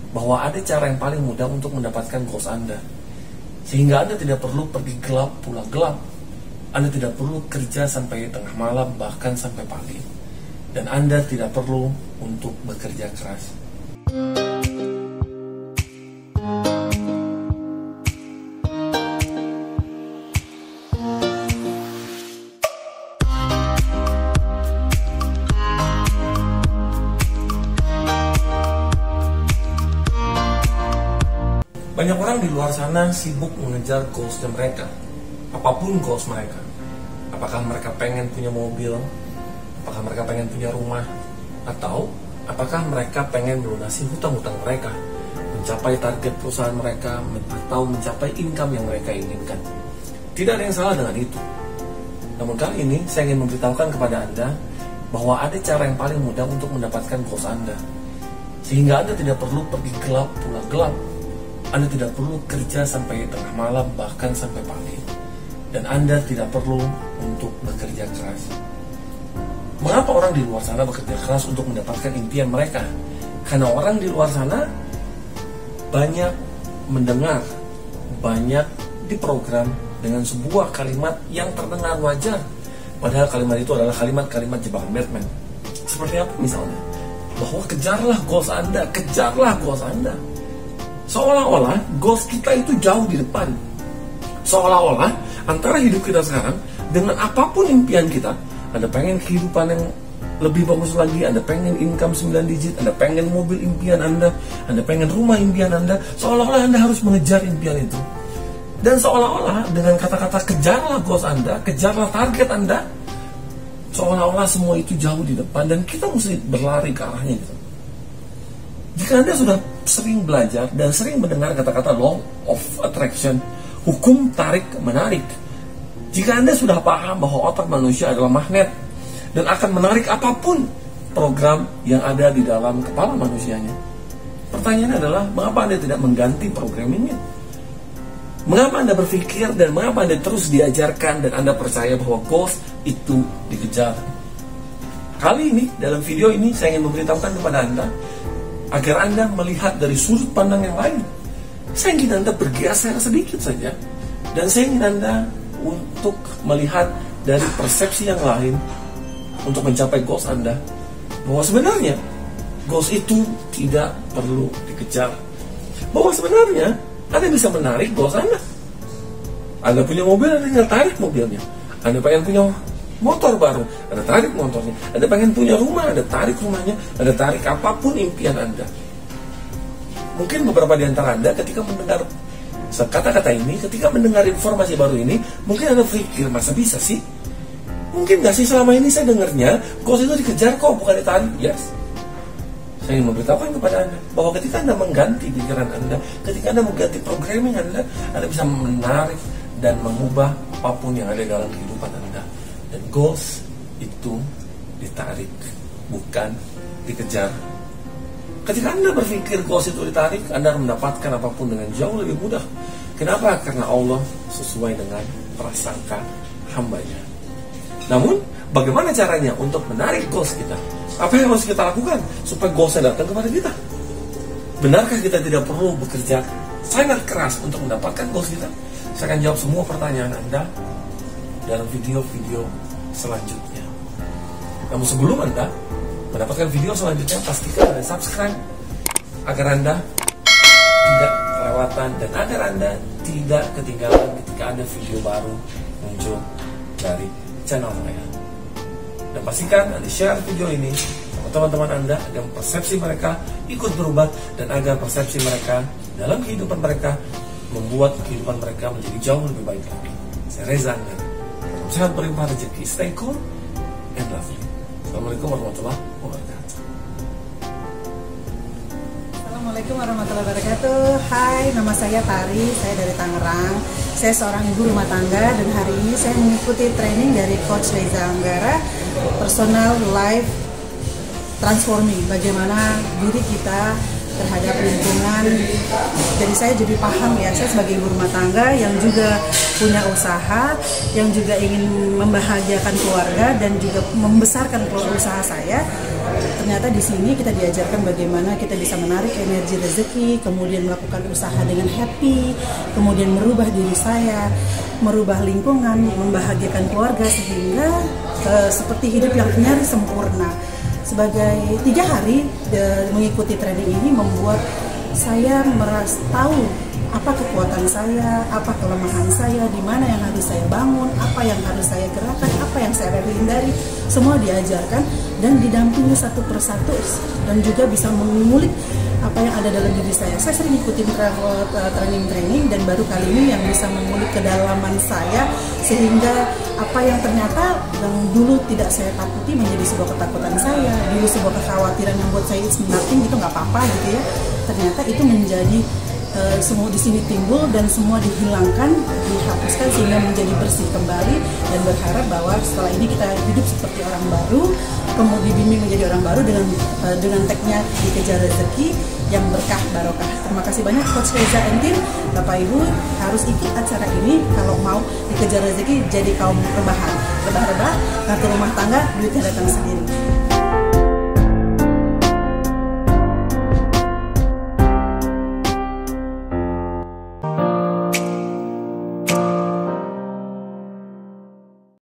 bahwa ada cara yang paling mudah untuk mendapatkan goals Anda. Sehingga Anda tidak perlu pergi gelap pulang gelap. Anda tidak perlu kerja sampai tengah malam, bahkan sampai pagi. Dan Anda tidak perlu untuk bekerja keras. Banyak orang di luar sana sibuk mengejar goalsnya mereka, apapun goals mereka. Apakah mereka pengen punya mobil, apakah mereka pengen punya rumah, atau apakah mereka pengen melunasi hutang-hutang mereka, mencapai target perusahaan mereka, atau mencapai income yang mereka inginkan. Tidak ada yang salah dengan itu. Namun kali ini saya ingin memberitahukan kepada Anda bahwa ada cara yang paling mudah untuk mendapatkan goals Anda. Sehingga Anda tidak perlu pergi gelap pulang gelap. Anda tidak perlu kerja sampai tengah malam, bahkan sampai pagi. Dan Anda tidak perlu untuk bekerja keras. Mengapa orang di luar sana bekerja keras untuk mendapatkan impian mereka? Karena orang di luar sana banyak mendengar, banyak diprogram dengan sebuah kalimat yang terdengar wajar. Padahal kalimat itu adalah kalimat-kalimat jebakan Batman. Seperti apa misalnya? Bahwa kejarlah goals Anda, kejarlah goals Anda. Seolah-olah goals kita itu jauh di depan. Seolah-olah antara hidup kita sekarang dengan apapun impian kita, Anda pengen kehidupan yang lebih bagus lagi, Anda pengen income 9 digit, Anda pengen mobil impian Anda pengen rumah impian Anda, seolah-olah Anda harus mengejar impian itu. Dan seolah-olah dengan kata-kata kejarlah goals Anda, kejarlah target Anda, seolah-olah semua itu jauh di depan dan kita mesti berlari ke arahnya gitu. Jika Anda sudah sering belajar dan sering mendengar kata-kata law of attraction, hukum tarik-menarik, jika Anda sudah paham bahwa otak manusia adalah magnet dan akan menarik apapun program yang ada di dalam kepala manusianya, pertanyaannya adalah, mengapa Anda tidak mengganti programmingnya? Mengapa Anda berpikir dan mengapa Anda terus diajarkan dan Anda percaya bahwa goals itu dikejar? Kali ini, dalam video ini, saya ingin memberitahukan kepada Anda agar Anda melihat dari sudut pandang yang lain. Saya ingin Anda bergeser sedikit saja, dan saya ingin Anda untuk melihat dari persepsi yang lain untuk mencapai goals Anda, bahwa sebenarnya goals itu tidak perlu dikejar, bahwa sebenarnya Anda bisa menarik goals Anda. Anda punya mobil, Anda tinggal tarik mobilnya. Anda pengen punya motor baru, Anda tarik motornya. Anda pengen punya rumah, Anda tarik rumahnya. Anda tarik apapun impian Anda. Mungkin beberapa di antara Anda ketika mendengar kata-kata ini, ketika mendengar informasi baru ini, mungkin Anda berpikir, masa bisa sih? Mungkin gak sih selama ini saya dengarnya goals itu dikejar kok, bukan ditarik? Yes. Saya ingin memberitahukan kepada Anda bahwa ketika Anda mengganti pikiran Anda, ketika Anda mengganti programming Anda bisa menarik dan mengubah apapun yang ada dalam kehidupan Anda. Dan goals itu ditarik, bukan dikejar. Ketika Anda berpikir goals itu ditarik, Anda akan mendapatkan apapun dengan jauh lebih mudah. Kenapa? Karena Allah sesuai dengan prasangka hambanya. Namun, bagaimana caranya untuk menarik goals kita? Apa yang harus kita lakukan supaya goalsnya datang kepada kita? Benarkah kita tidak perlu bekerja sangat keras untuk mendapatkan goals kita? Saya akan jawab semua pertanyaan Anda dalam video-video selanjutnya. Namun sebelum Anda mendapatkan video selanjutnya, pastikan Anda subscribe agar Anda tidak kelewatan dan agar Anda tidak ketinggalan ketika ada video baru muncul dari channel saya. Dan pastikan Anda share video ini sama teman-teman Anda agar persepsi mereka ikut berubah dan agar persepsi mereka dalam kehidupan mereka membuat kehidupan mereka menjadi jauh lebih baik lagi. Saya Reza Anggara. Sehat berlimpah rezeki. Stay cool and lovely. Assalamualaikum warahmatullahi wabarakatuh. Assalamualaikum warahmatullahi wabarakatuh. Hai, nama saya Tari, saya dari Tangerang. Saya seorang ibu rumah tangga dan hari ini saya mengikuti training dari Coach Reza Anggara, Personal Life Transforming. Bagaimana diri kita terhadap lingkungan. Jadi saya jadi paham ya, saya sebagai ibu rumah tangga yang juga punya usaha, yang juga ingin membahagiakan keluarga dan juga membesarkan keluarga usaha saya ternyata di sini kita diajarkan bagaimana kita bisa menarik energi rezeki, kemudian melakukan usaha dengan happy, kemudian merubah diri saya, merubah lingkungan, membahagiakan keluarga, sehingga seperti hidup yang nyaris sempurna. Sebagai 3 hari mengikuti training ini membuat saya merasa tahu apa kekuatan saya, apa kelemahan saya, di mana yang harus saya bangun, apa yang harus saya gerakan, apa yang saya hindari, semua diajarkan dan didampingi satu persatu, dan juga bisa mengulik apa yang ada dalam diri saya. Saya sering ikutin training dan baru kali ini yang bisa mengulik kedalaman saya, sehingga apa yang ternyata yang dulu tidak saya takuti menjadi sebuah ketakutan saya, dulu sebuah kekhawatiran yang buat saya it's nothing, itu nggak apa-apa gitu ya. Ternyata itu menjadi semua di sini timbul dan semua dihilangkan, dihapuskan sehingga menjadi bersih kembali, dan berharap bahwa setelah ini kita hidup seperti orang baru, kemudian dibimbing menjadi orang baru dengan teknik dikejar rezeki yang berkah barokah. Terima kasih banyak Coach Reza and Tim. Bapak Ibu harus ikut acara ini kalau mau dikejar rezeki jadi kaum rebahan. Rebah-rebah, kartu rumah tangga, duitnya datang sendiri.